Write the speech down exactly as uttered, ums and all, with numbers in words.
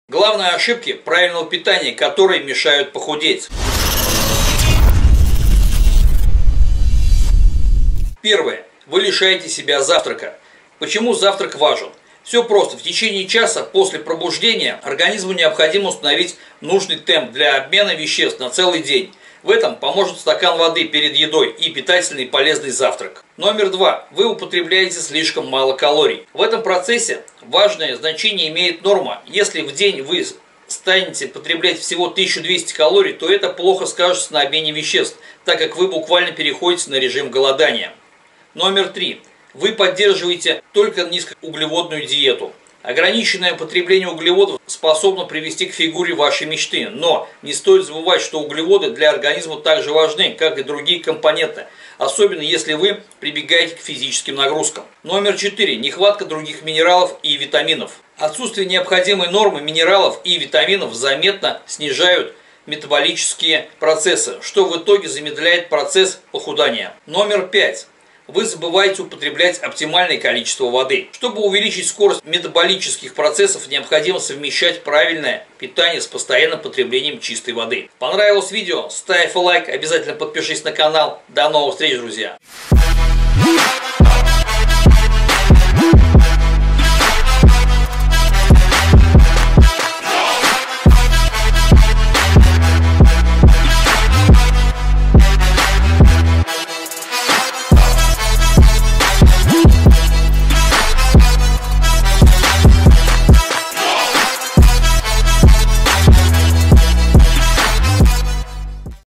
Главные ошибки правильного питания, которые мешают похудеть. Первое. Вы лишаете себя завтрака. Почему завтрак важен? Все просто. В течение часа после пробуждения организму необходимо установить нужный темп для обмена веществ на целый день. В этом поможет стакан воды перед едой и питательный и полезный завтрак. Номер два. Вы употребляете слишком мало калорий. В этом процессе важное значение имеет норма. Если в день вы станете потреблять всего тысячу двести калорий, то это плохо скажется на обмене веществ, так как вы буквально переходите на режим голодания. Номер три. Вы поддерживаете только низкоуглеводную диету. Ограниченное потребление углеводов способно привести к фигуре вашей мечты, но не стоит забывать, что углеводы для организма также важны, как и другие компоненты, особенно если вы прибегаете к физическим нагрузкам. Номер четыре. Нехватка других минералов и витаминов. Отсутствие необходимой нормы минералов и витаминов заметно снижают метаболические процессы, что в итоге замедляет процесс похудания. Номер пять. Вы забываете употреблять оптимальное количество воды. Чтобы увеличить скорость метаболических процессов, необходимо совмещать правильное питание с постоянным потреблением чистой воды. Понравилось видео? Ставь лайк, обязательно подпишись на канал. До новых встреч, друзья!